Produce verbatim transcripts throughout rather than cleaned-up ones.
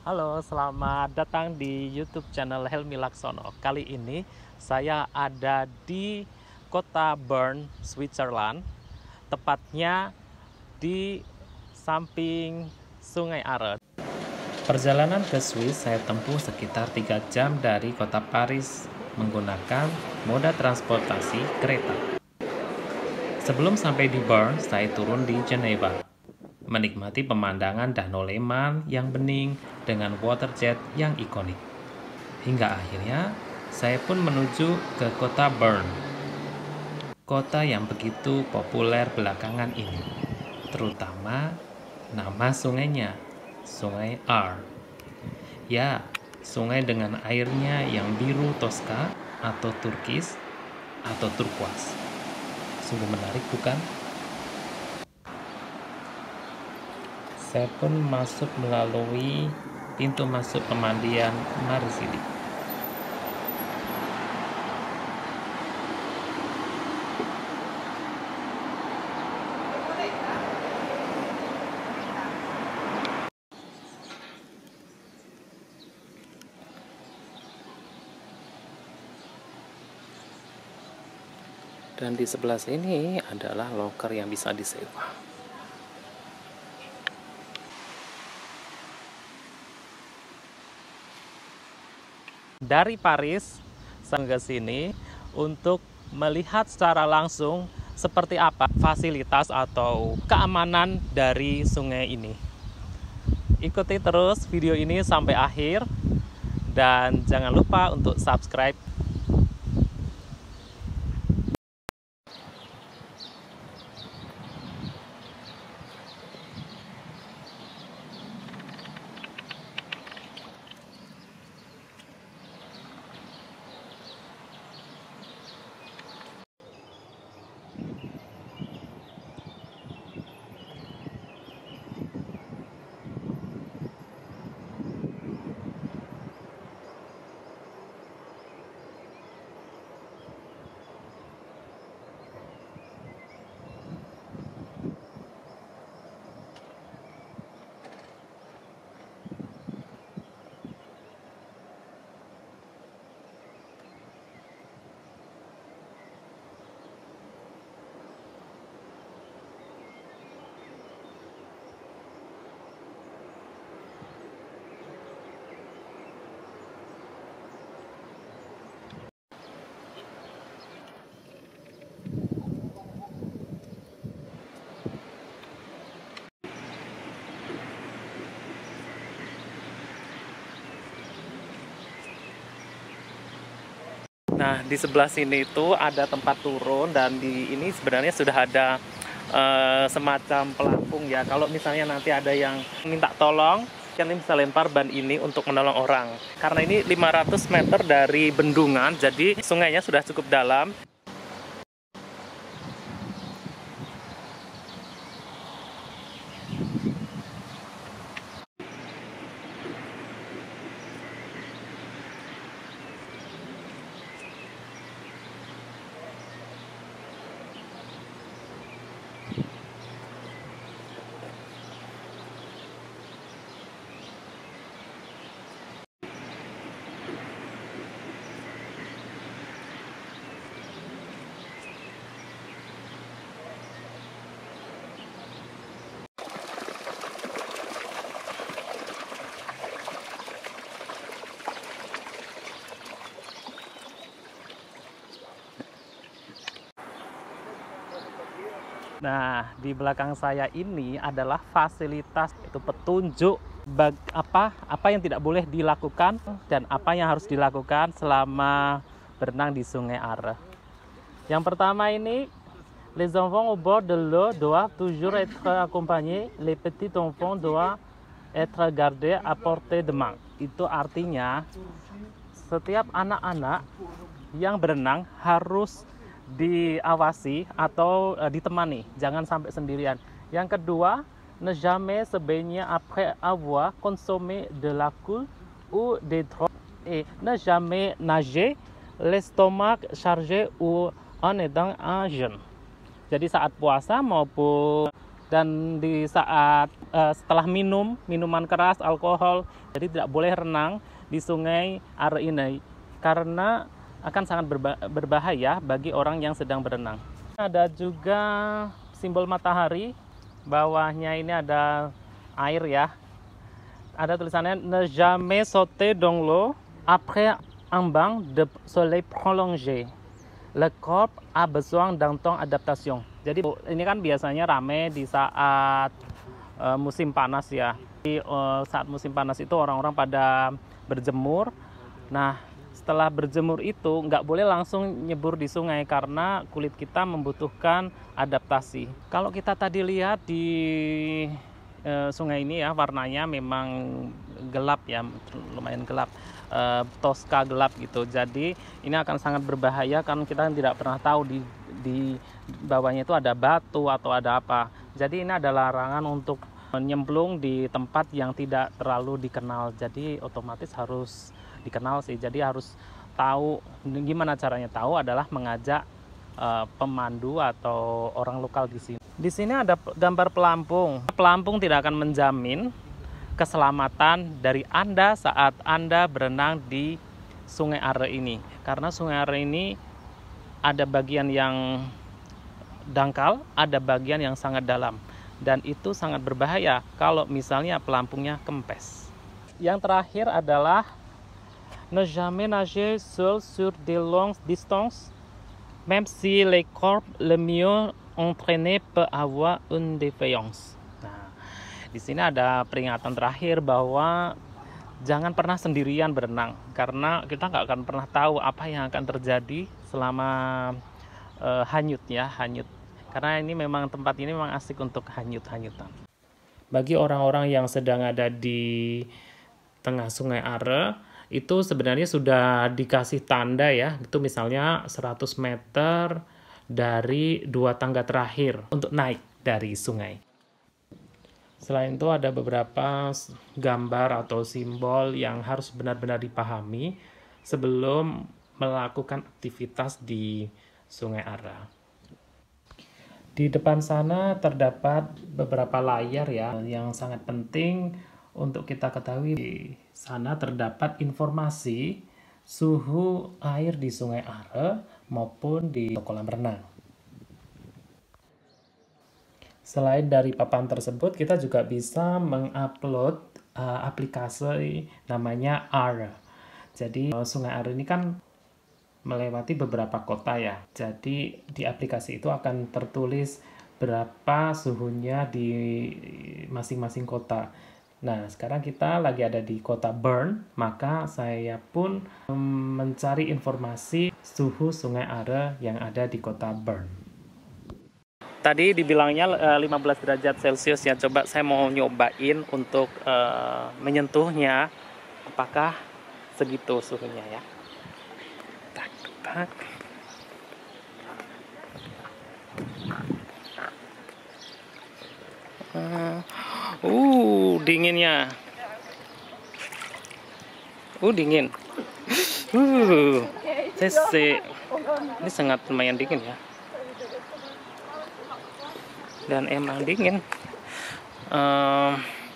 Halo, selamat datang di YouTube channel Helmi Laksono. Kali ini saya ada di kota Bern, Switzerland, tepatnya di samping Sungai Are. Perjalanan ke Swiss saya tempuh sekitar tiga jam dari kota Paris menggunakan moda transportasi kereta. Sebelum sampai di Bern, saya turun di Geneva, menikmati pemandangan Danau Leman yang bening dengan waterjet yang ikonik. Hingga akhirnya, saya pun menuju ke kota Bern, kota yang begitu populer belakangan ini, terutama nama sungainya, Sungai Are. Ya, sungai dengan airnya yang biru toska atau turkis atau turquoise. Sungguh menarik, bukan? Saya pun masuk melalui pintu masuk pemandian Marzili. Dan di sebelah sini adalah loker yang bisa disewa. Dari Paris sampai ke sini untuk melihat secara langsung seperti apa fasilitas atau keamanan dari sungai ini. Ikuti terus video ini sampai akhir dan jangan lupa untuk subscribe. Nah, di sebelah sini itu ada tempat turun dan di ini sebenarnya sudah ada uh, semacam pelampung ya. Kalau misalnya nanti ada yang minta tolong, kalian bisa lempar ban ini untuk menolong orang. Karena ini lima ratus meter dari bendungan, jadi sungainya sudah cukup dalam. Nah, di belakang saya ini adalah fasilitas itu petunjuk bag, apa apa yang tidak boleh dilakukan dan apa yang harus dilakukan selama berenang di Sungai Are. Yang pertama ini, les enfants au bord de l'eau doivent toujours être accompagnés, les petits enfants doivent être gardés à portée de main. Itu artinya setiap anak-anak yang berenang harus diawasi atau uh, ditemani, jangan sampai sendirian. Yang kedua, ne jamais se baigner après avoir consommé de l'alcool ou des drogues et ne jamais nager l'estomac chargé ou en étant en jeûne. Jadi saat puasa maupun dan di saat uh, setelah minum minuman keras, alkohol, jadi tidak boleh renang di sungai Are ini karena akan sangat berba berbahaya bagi orang yang sedang berenang. Ada juga simbol matahari, bawahnya ini ada air ya. Ada tulisannya ne jamais sauter dans l'eau après un bain de soleil prolongé. Le corps a besoin d'un temps adaptation. Jadi ini kan biasanya rame di saat uh, musim panas ya. Di uh, saat musim panas itu orang-orang pada berjemur. Nah, setelah berjemur itu nggak boleh langsung nyebur di sungai karena kulit kita membutuhkan adaptasi. Kalau kita tadi lihat di uh, sungai ini ya, warnanya memang gelap ya, lumayan gelap. Uh, toska gelap gitu, jadi ini akan sangat berbahaya karena kita tidak pernah tahu di di bawahnya itu ada batu atau ada apa. Jadi ini ada larangan untuk nyemplung di tempat yang tidak terlalu dikenal, jadi otomatis harus dikenal sih. Jadi harus tahu. Gimana caranya tahu adalah mengajak uh, pemandu atau orang lokal di sini. Di sini ada gambar pelampung. Pelampung tidak akan menjamin keselamatan dari Anda saat Anda berenang di Sungai Are ini. Karena Sungai Are ini ada bagian yang dangkal, ada bagian yang sangat dalam. Dan itu sangat berbahaya kalau misalnya pelampungnya kempes. Yang terakhir adalah ne jamais nager seul sur des longues distances, même si le corps le mieux entraîné peut avoir une défaillance. Di sini ada peringatan terakhir bahwa jangan pernah sendirian berenang karena kita nggak akan pernah tahu apa yang akan terjadi selama uh, hanyut ya, hanyut. Karena ini memang tempat ini memang asik untuk hanyut-hanyutan. Bagi orang-orang yang sedang ada di tengah Sungai Are, itu sebenarnya sudah dikasih tanda ya, itu misalnya seratus meter dari dua tangga terakhir untuk naik dari sungai. Selain itu ada beberapa gambar atau simbol yang harus benar-benar dipahami sebelum melakukan aktivitas di Sungai Are. Di depan sana terdapat beberapa layar ya yang sangat penting untuk kita ketahui. Di sana terdapat informasi suhu air di Sungai Are maupun di kolam renang. Selain dari papan tersebut, kita juga bisa mengupload uh, aplikasi namanya Are. Jadi uh, Sungai Are ini kan melewati beberapa kota ya. Jadi di aplikasi itu akan tertulis berapa suhunya di masing-masing kota. Nah, sekarang kita lagi ada di kota Bern, maka saya pun um, mencari informasi suhu Sungai Are yang ada di kota Bern. Tadi dibilangnya lima belas derajat Celcius ya. Coba saya mau nyobain untuk uh, menyentuhnya. Apakah segitu suhunya ya? Tak, tak. Uh, uh dinginnya. Uh dingin. Uh, cc. Ini sangat lumayan dingin ya. Dan emang dingin. Uh,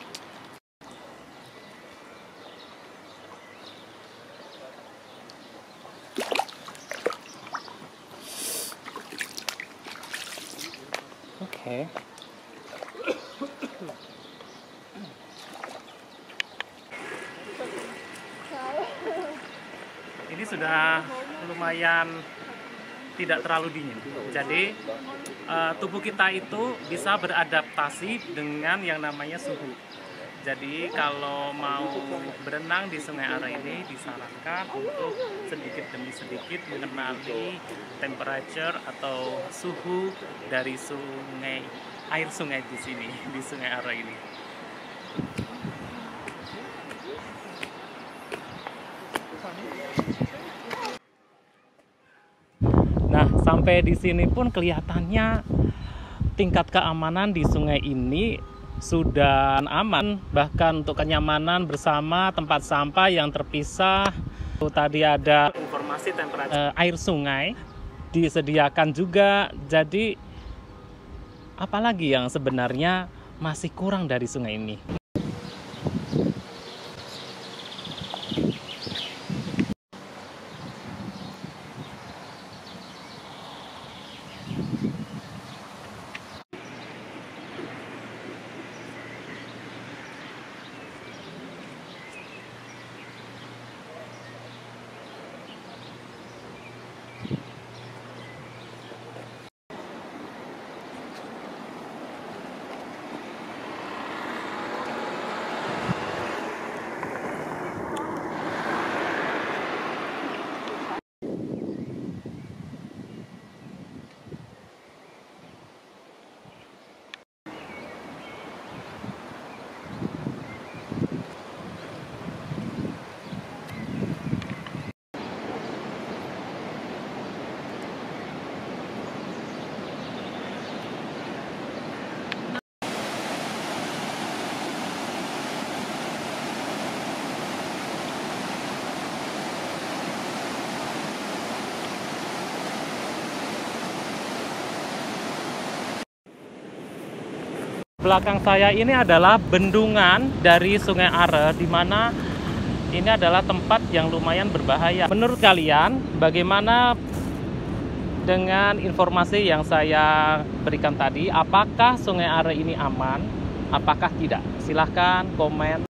Oke. Okay. Ini sudah lumayan tidak terlalu dingin. Jadi uh, tubuh kita itu bisa beradaptasi dengan yang namanya suhu. Jadi kalau mau berenang di Sungai Are ini disarankan untuk sedikit demi sedikit mengenali temperature atau suhu dari sungai, air sungai di sini, di Sungai Are ini. Nah, sampai di sini pun kelihatannya tingkat keamanan di sungai ini sudah aman, bahkan untuk kenyamanan bersama tempat sampah yang terpisah. Tadi ada informasi temperatur uh, air sungai disediakan juga, jadi apalagi yang sebenarnya masih kurang dari sungai ini? Belakang saya ini adalah bendungan dari Sungai Are, di mana ini adalah tempat yang lumayan berbahaya. Menurut kalian, bagaimana dengan informasi yang saya berikan tadi? Apakah Sungai Are ini aman? Apakah tidak? Silahkan komen.